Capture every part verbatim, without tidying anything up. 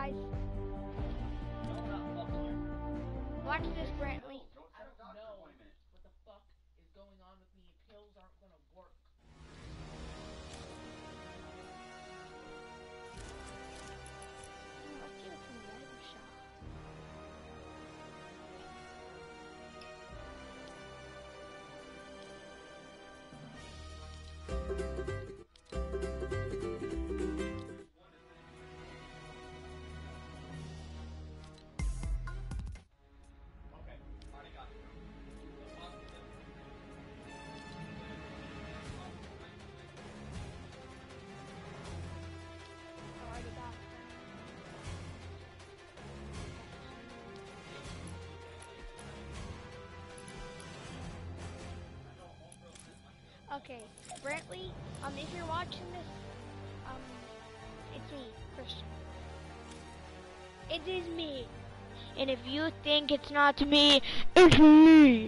guys. Watch this, Brantley. I don't know what the fuck is going on with me. Pills aren't gonna work. Let's get it from the item shop. Okay, Brantley, um, if you're watching this, um, it's me, Christian. It is me. And if you think it's not me, it's me.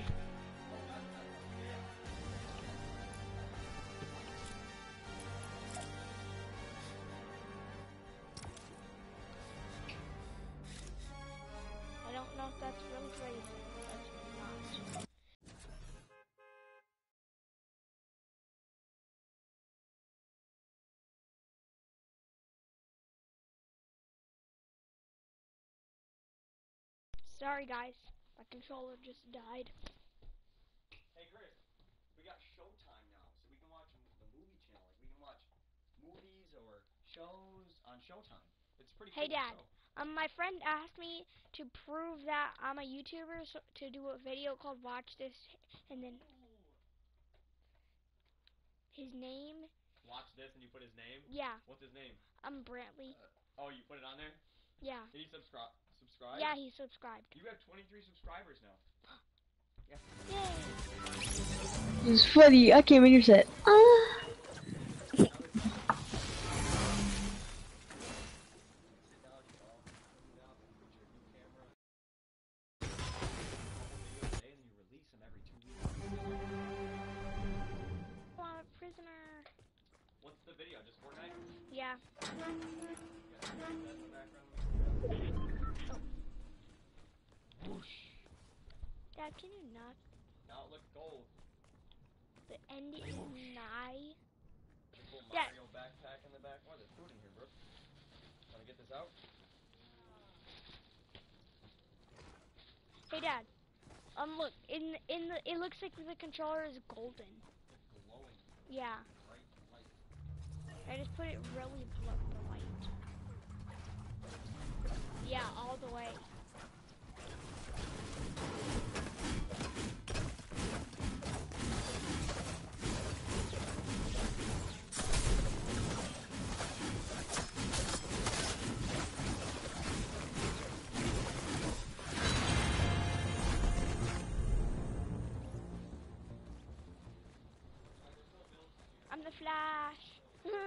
I don't know if that's really crazy, but that's not. Sorry guys, my controller just died. Hey Chris, we got Showtime now, so we can watch the movie channel. Like we can watch movies or shows on Showtime. It's pretty cool. Hey Dad, show. um, my friend asked me to prove that I'm a YouTuber, so, to do a video called Watch This, and then his name. Watch this and you put his name? Yeah. What's his name? I'm Brantley. Uh, oh, you put it on there? Yeah. Did he subscribe? Subscribe? Yeah, he subscribed. You have twenty-three subscribers now. Yeah. Yay! This is funny. I came in your set. Ah. I'm a prisoner. What's the video? Just Fortnite? Yeah. Whoosh. Dad, can you not? Now it looks gold. The end is nigh. Cool Dad. Mario backpack in the back. Oh, there's food in here, bro. Wanna get this out? Hey Dad. Um, look in in the it looks like the controller is golden. It's glowing. Yeah. Bright light. I just put it really below the light. Yeah, all the way. I'm the Flash.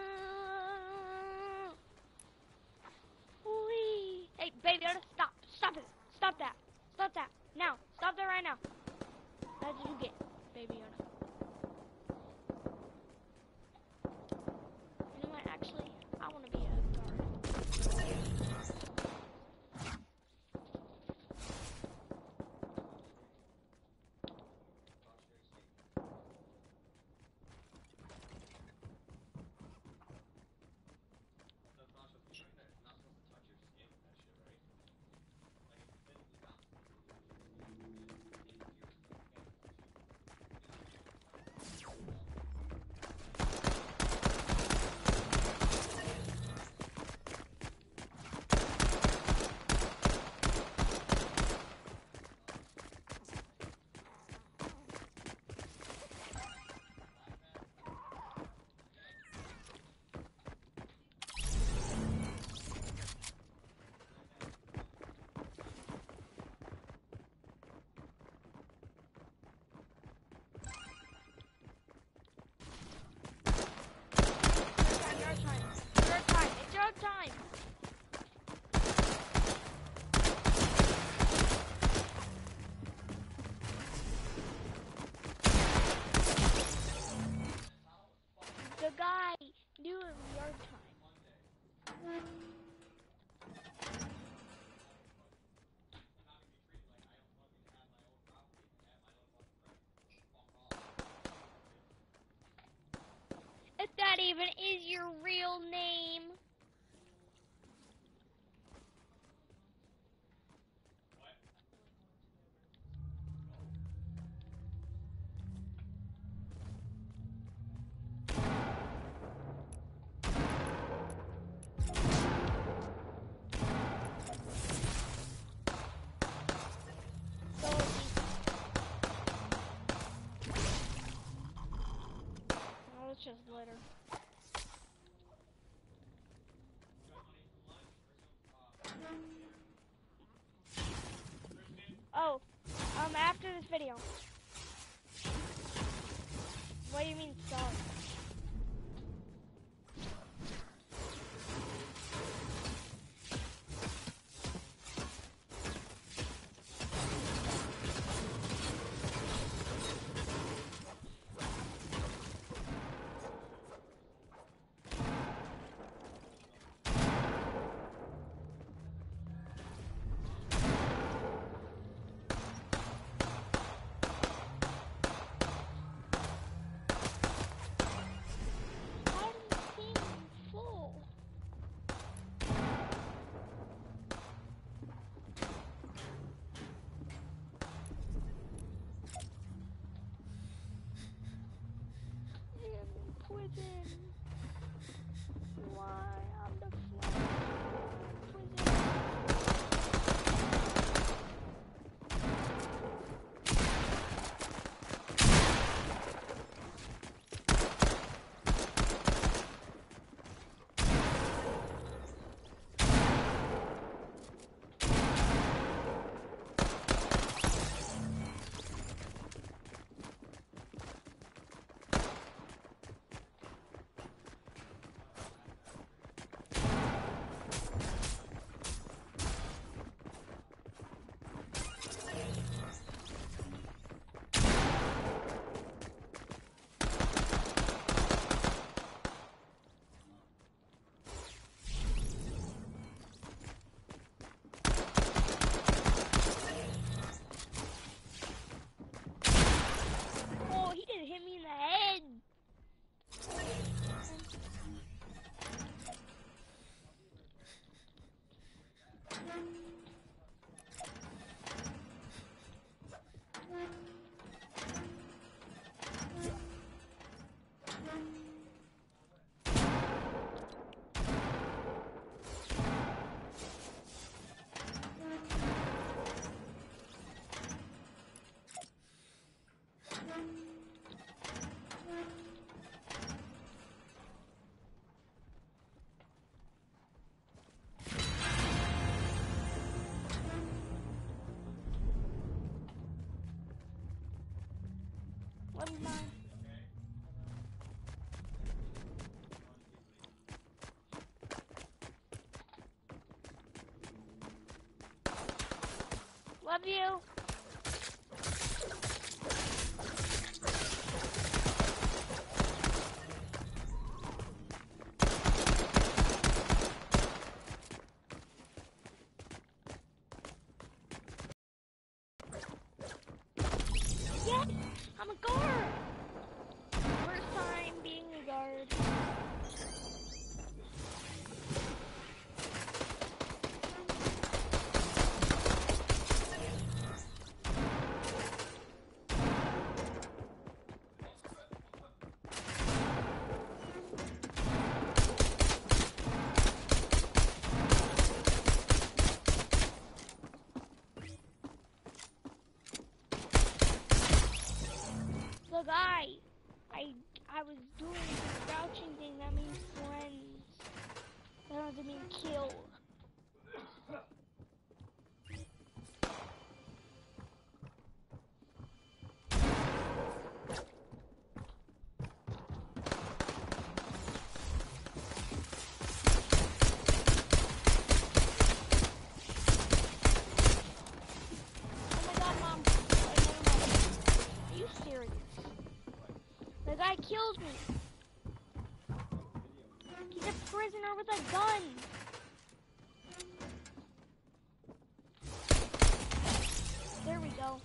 Whee! Hey, baby, stop! Stop it! Stop that! Stop that! Now! Stop that right now! That's what you get, baby Yoda. You know what? Actually, I want to be a guard. is your real name? It's just litter. Oh, um, after this video. What do you mean sorry? Prison. Why I'm the fly? Oh, he didn't hit me in the head. Let me mine. Love you. Yes, I'm a guard. First time being a guard. The guy, I I was doing the crouching thing. That means friends. That doesn't mean kill. The guy killed me. He's a prisoner with a gun. There we go.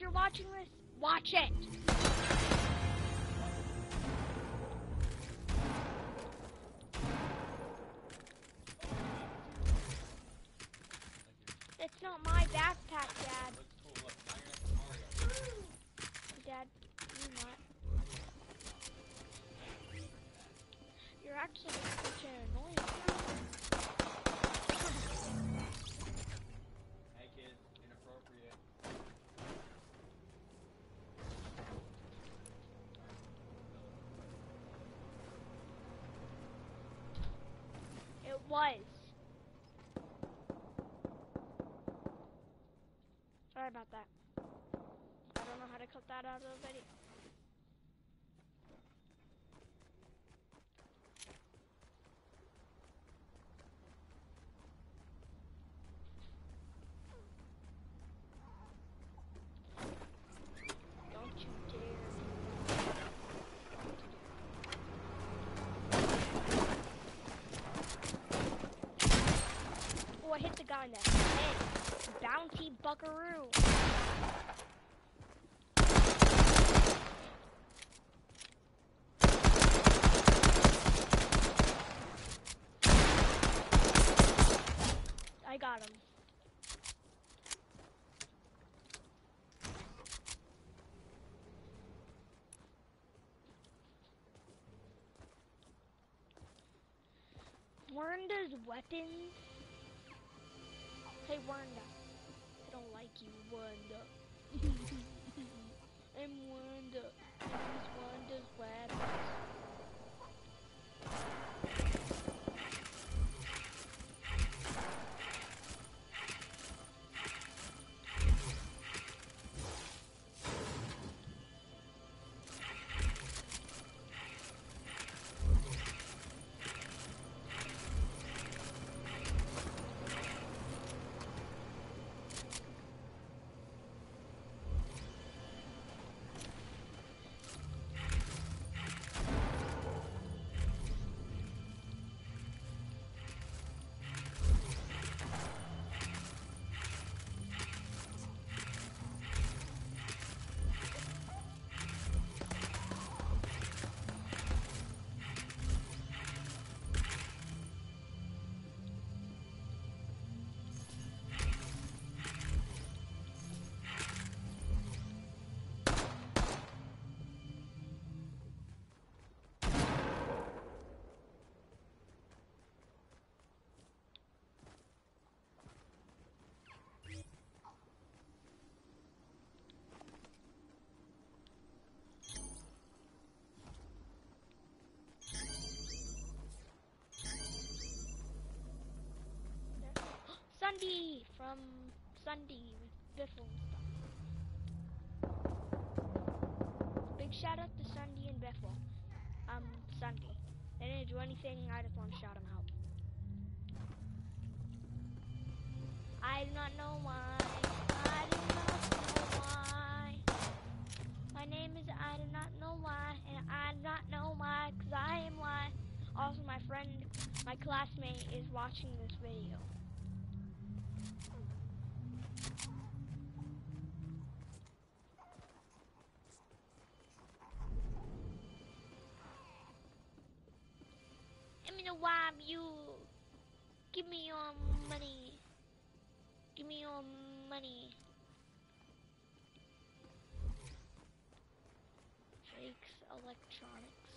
you're watching this, watch it. It's not my backpack, Dad. Dad, you're not. You're actually such an annoying guy. Hey kids, inappropriate. It was. Sorry about that. I don't know how to cut that out of the video. Don't you dare. Oh, I hit the guy in the head. Bounty buckaroo. I got him. Wernda's weapons. Hey Wernda. I don't like you, Wanda. I'm Wanda. Use Wanda's weapons. Sunday from Sunday with Biffle and stuff. Big shout out to Sunday and Biffle. Um, Sunday. They didn't do anything, I just want to shout them out. I do not know why. I do not know why. My name is I do not know why. And I do not know why, because I am why. Also, my friend, my classmate is watching this video. Give me the why you. Give me your money. Give me your money. Drake's Electronics.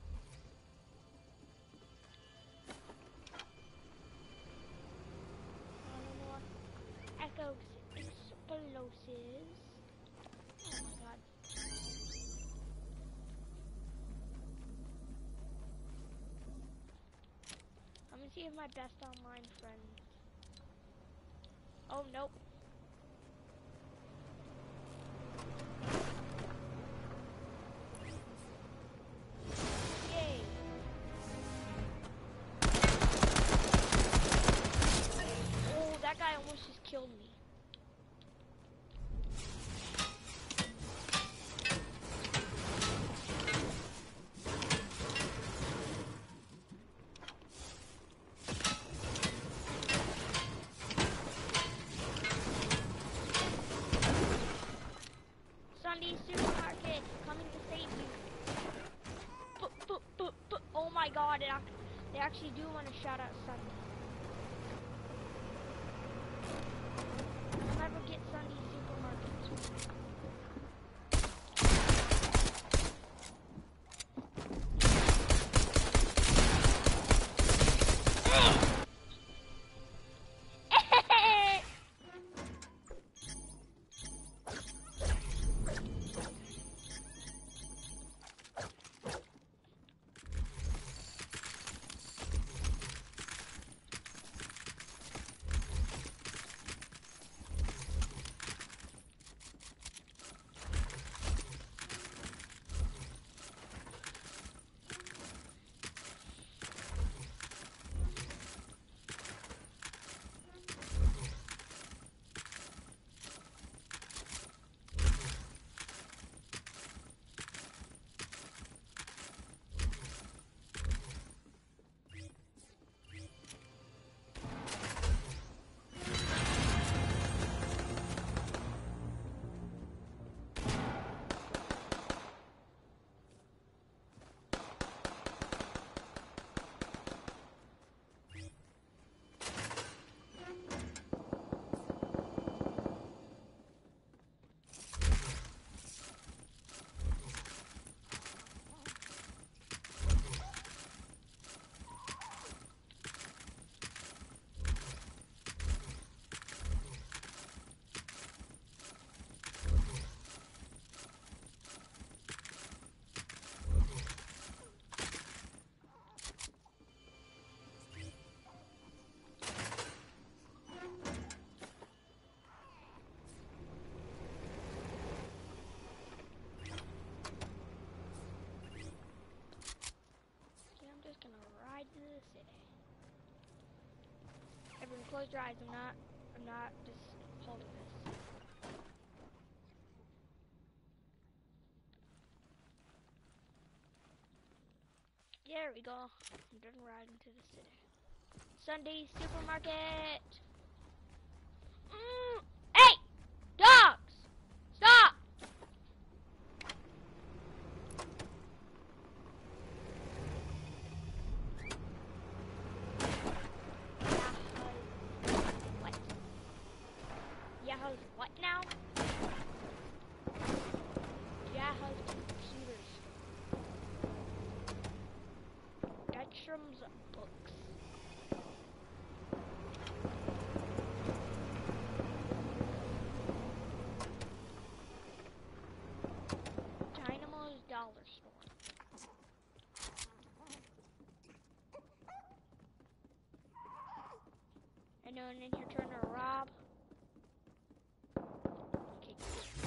I don't know what. Echo Explosives. Oh my god. I'm gonna see if my best online friend. Oh, nope. Yay. Oh, that guy almost just killed me. actually do want to shout out Sunday. I'll never get Sunday supermarkets. Everyone close your eyes. I'm not, I'm not just holding this. There we go. I'm done riding to the city. Sunday supermarket. Mm. Hey! Dogs! Stop! What? Yahoo's what now? Yahoo's computers. Dutchram's books. Dynamo's dollar store. Anyone in here trying to rob? Okay, cool.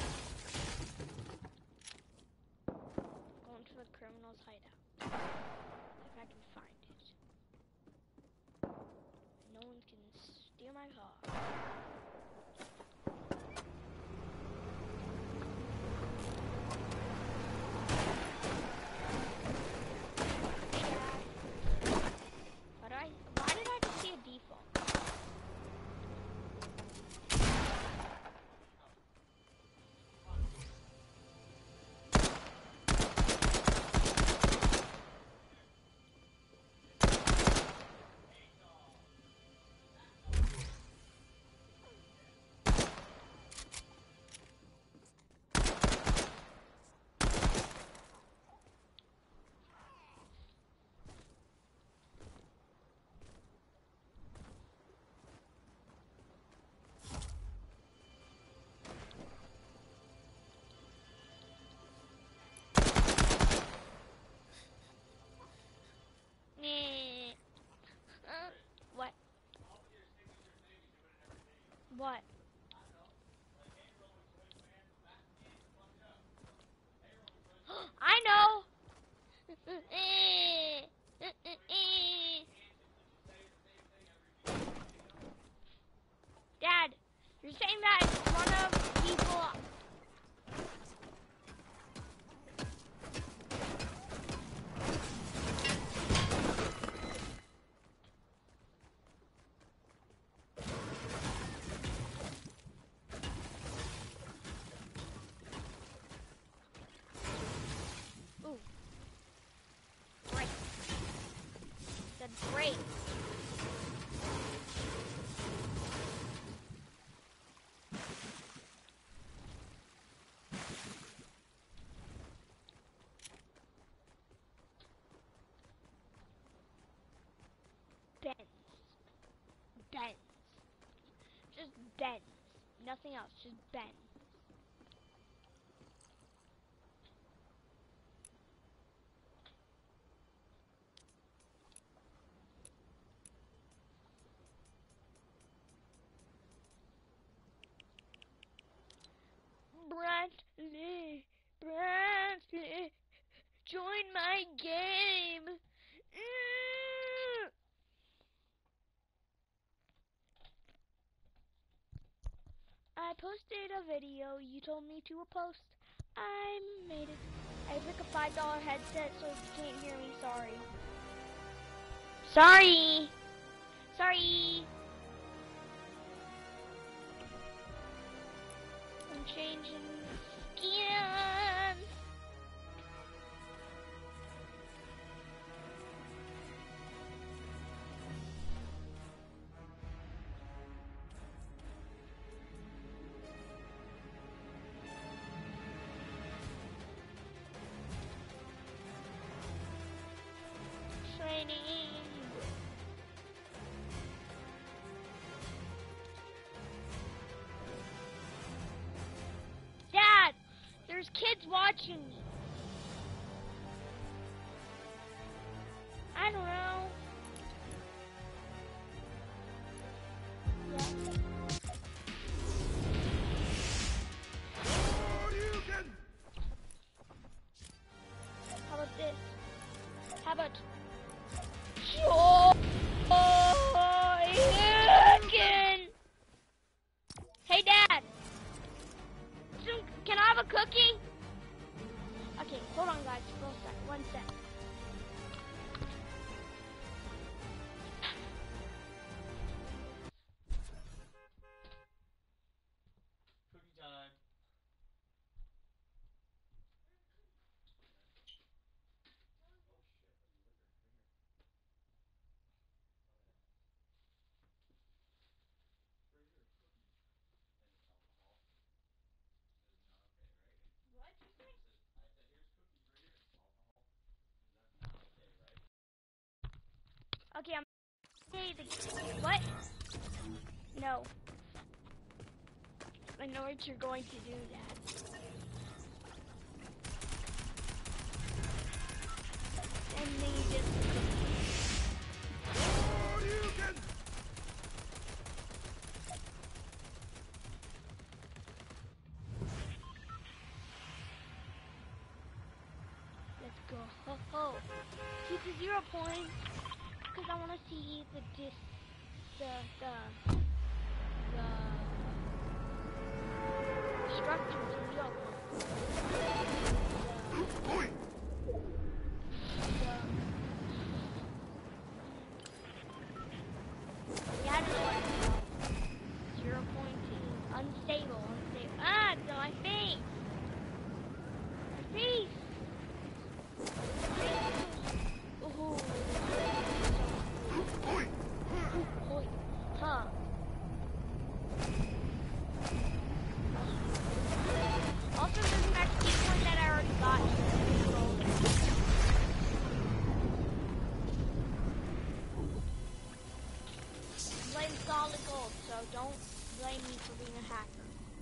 Going to the criminal's hideout. If I can find it. No one can steal my car. Why do I, why did I just see a default? What? What? I know! Dad, you're saying that in front of people. Ooh. Break. Said Nothing else, just Ben. Brantly, Brantly, join my game. Mm. I posted a video you told me to post. I made it. I took a five dollar headset, so if you can't hear me, sorry. Sorry. Sorry. I'm changing skins. Training. Dad, there's kids watching me. I don't know. Yeah. How about this? How about Joy Higgin? Hey, Dad. Some, can I have a cookie? Okay, hold on, guys. One sec. One sec. Cookie time. Okay, I'm. Hey, the what? No. I know what you're going to do, Dad. And then you just. Let's go. Ho ho. Keep the zero points. Because I want to see the dis. The. The. The. Structure to zero points. The. The, yeah, I don't know what it's called. Zero point is unstable. Unstable. Ah, it's on my face. My face. Ooh. Ooh, huh. Also, there's an X P point that I already got. Blame solid gold, so don't blame me for being a hacker.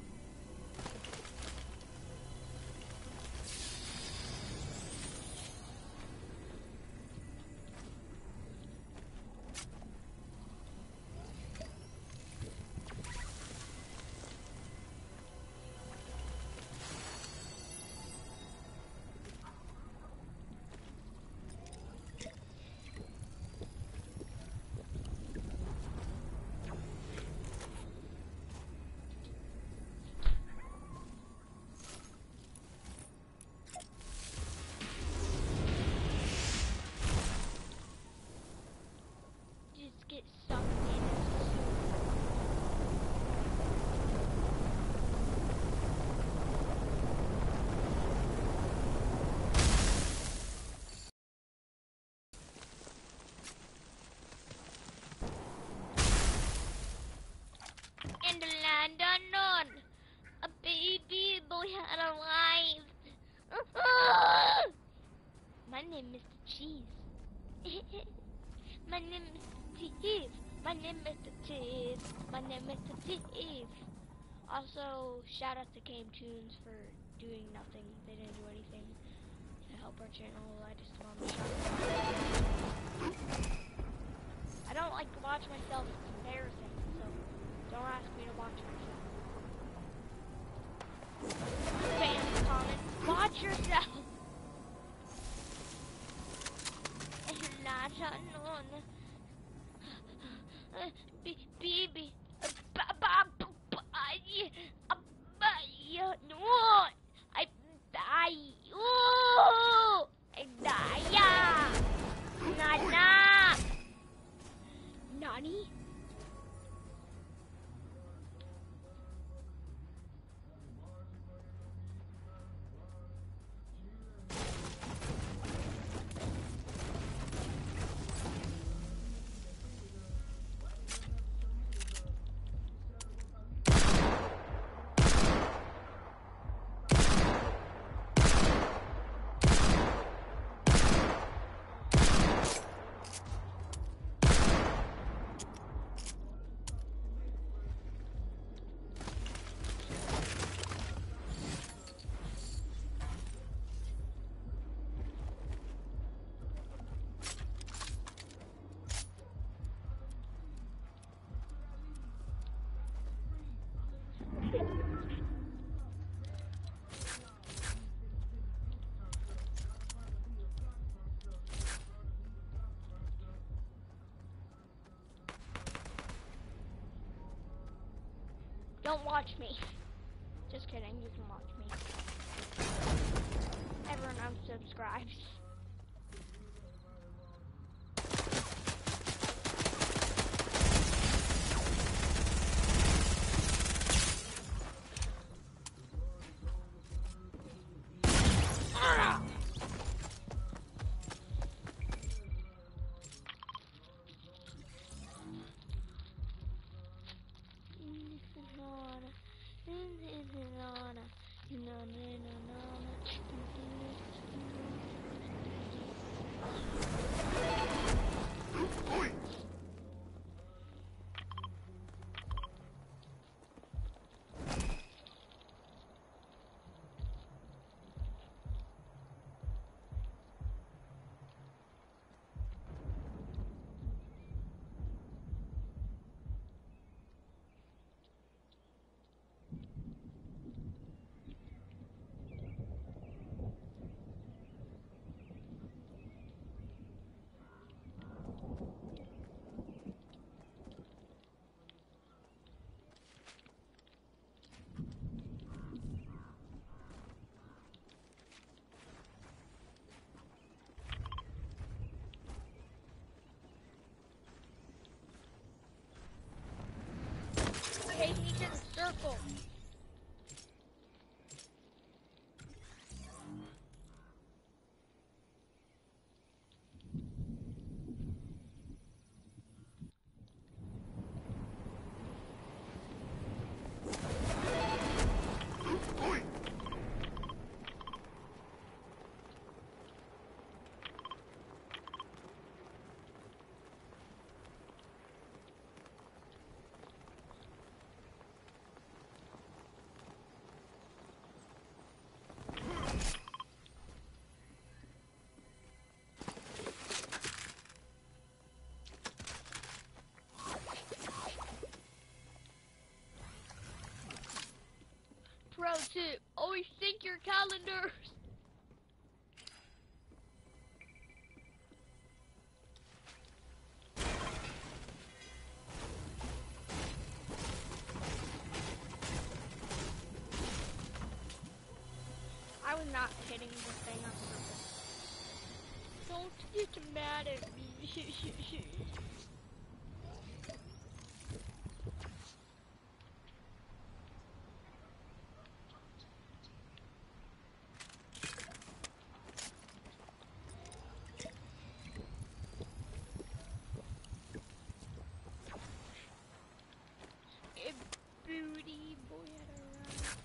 Just get sucked in. In the land unknown, a baby boy had arrived. My name is Mister Cheese. My name is Mister Cheese. My name is Mister Cheese. My name is Mister Cheese. Also, shout out to Game Tunes for doing nothing. They didn't do anything to help our channel. I just want to shout them out. I don't like to watch myself. It's embarrassing. So don't ask me to watch myself. Fans comment, watch yourself. Not unknown. Baby. No. I die. Ooh. I die. Nana. Nani? Don't watch me. Just kidding, you can watch me. Everyone unsubscribes. Okay, he's in a circle. Pro tip, always sync your calendars. I was not hitting the thing on purpose. Don't get mad at me. Booty boy had arrived.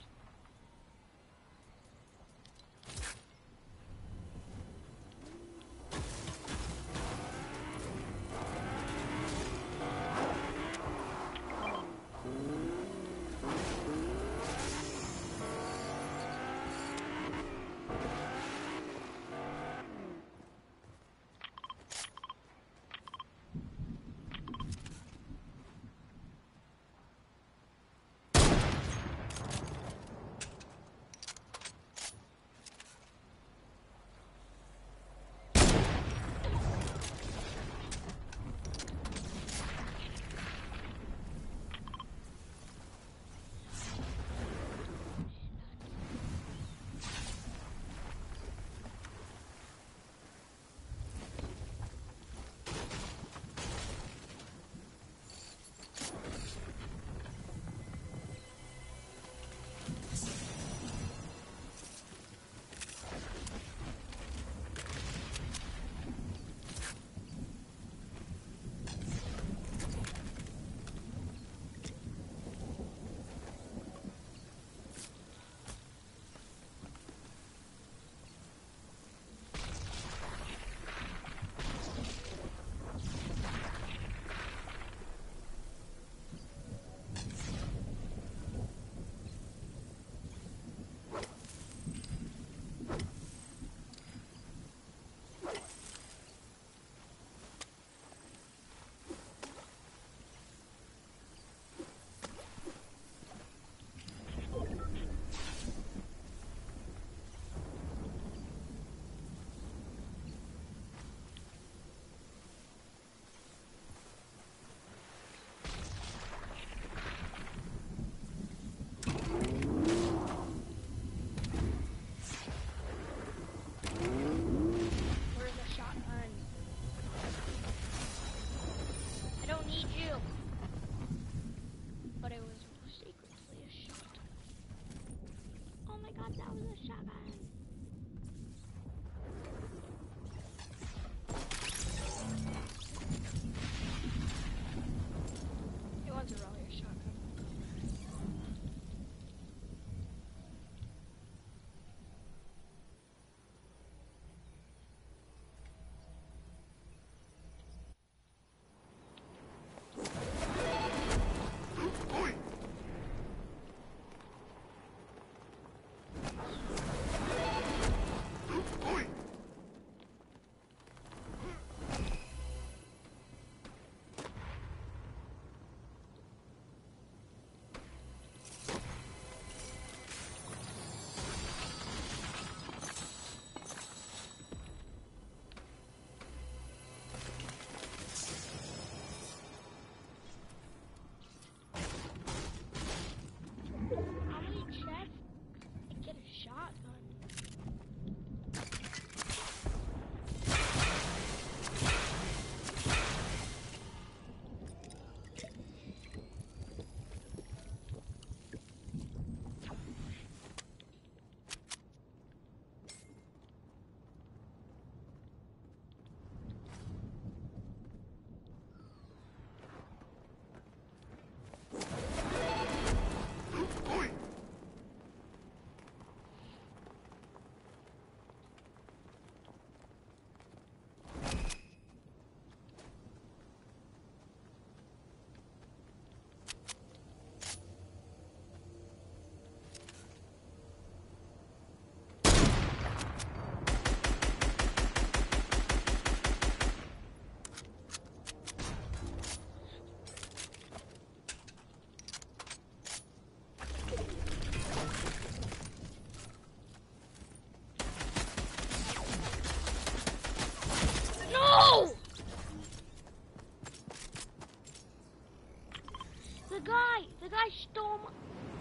the guy! The guy stole my...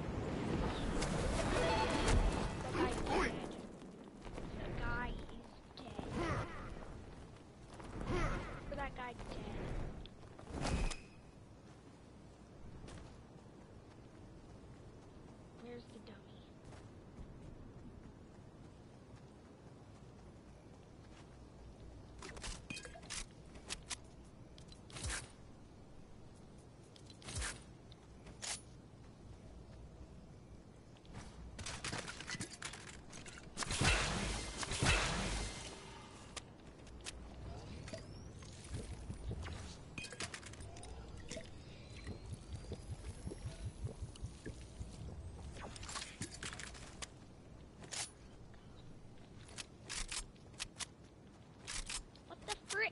The guy is dead. The guy is dead. For that guy dead. Where's the dummy? What the frick?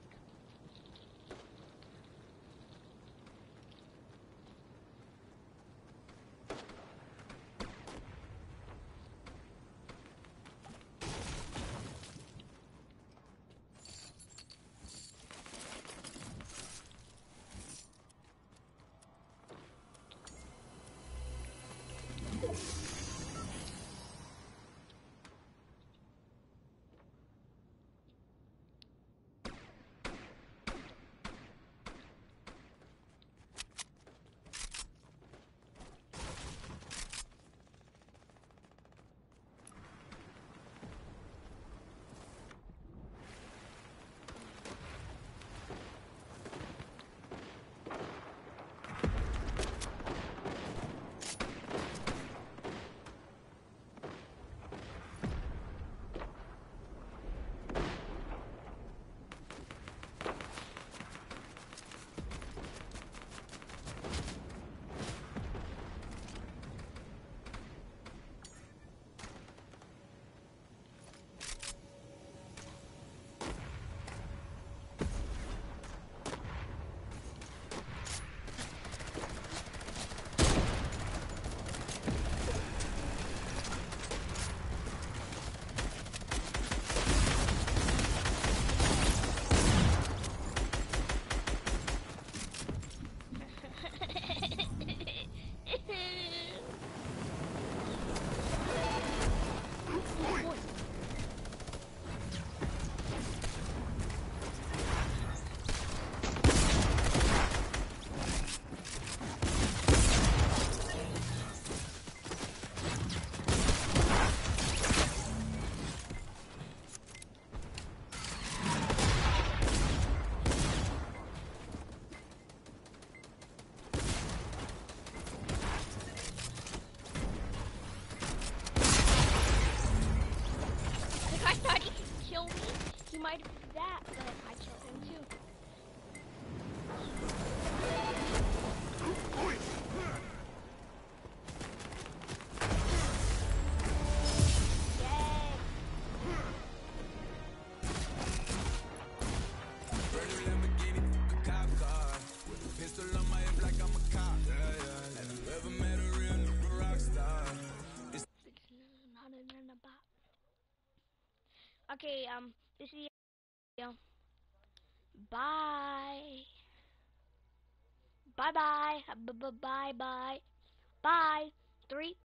I thought he could kill me. He might have that, but I killed him too. Yay! Okay, um, this is the video. Bye. Bye bye. Bye bye bye. Bye. Three.